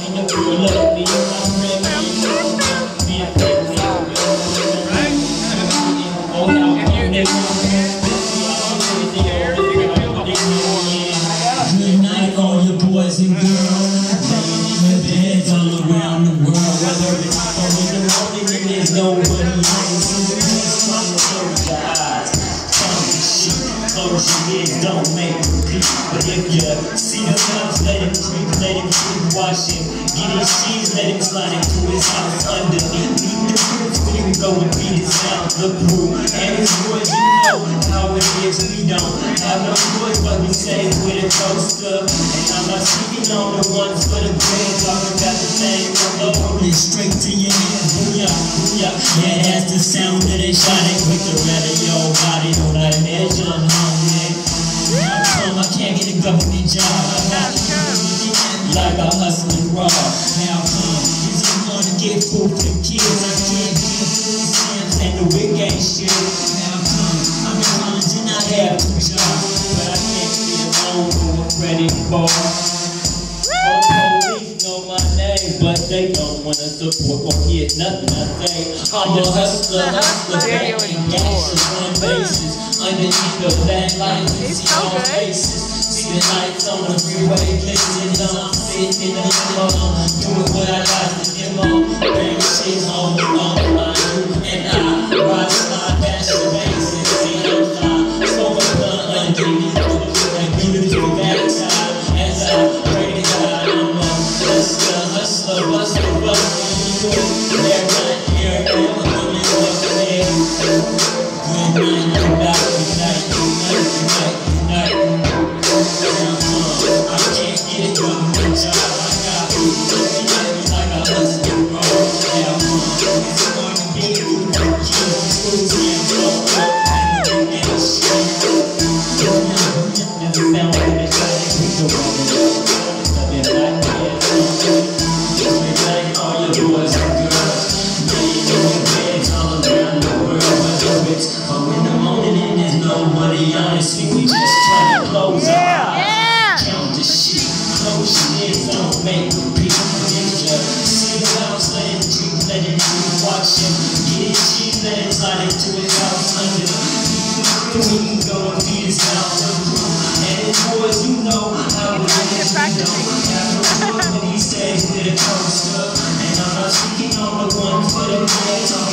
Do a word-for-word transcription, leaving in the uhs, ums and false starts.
in the world love me, my friend, me, I think me, oh, how come they good night, all your boys and girls, laying in the beds all around the world, whether it's home in the morning and there's nobody home, so the best one to close your eyes, count the sheep, close your ears, don't make repeat, but if you see the thumbs, let him creep, let him creep, watch him, get his cheese, let him slide into his house underneath, leave the bricks, when you go and beat his house, the pool, and his boys, you know how it is, we don't have no choice, but we say with a toaster, and I'm not speaking on the ones for the brain, talking about the thing, roll it straight to your head, booyah, booyah, yeah, that's the sound that they shot it with the red of your body, on that edge of home, how come I can't get a government job, I got like a hustling raw, how come, is it gonna get food for the kids, I can't get food stamps, and the wig ain't shit, how come, I'm in college and I have two jobs, but I can't get alone with Freddie Ball. Police know my name, but they don't wanna support or get nothing I say. I'm a hustler, hustler, banging gangsters on bases, underneath the black lights and see all faces. See the lights on the freeway, glisten on, sitting in the limo, doing what I like to demo, bang shit on the phone, I do, and I ride my dash the bases, see I'm fly, smoke a blunt underneath the blue and beautiful backside, as I pray to God, I'm a hustler, hustler, hustler, hustler, they're right here, they're coming up there, good night, I'm back, good night, good night, good night, good night, I can't get it from the job, I got looking at me like a hustler, bro, yeah, it's going to be a good kid, schools can't blow up, and the ain't shit, never found what it's like, we go on the road, I've been like that, good night, all your boys and girls, laying in the beds all around the world, whether it's oh in the morning and there's nobody honest, we just trying to close our eyes, count the sheep, close your ears, don't make repeat, if you see the house, let him creep, let him creep, watch him, get his cheese, let him slide into his house under, we can go and beat his house and his boys, you know how it is, you know, after a when he stays with a toaster, and I'm not speaking on the ones for the kids,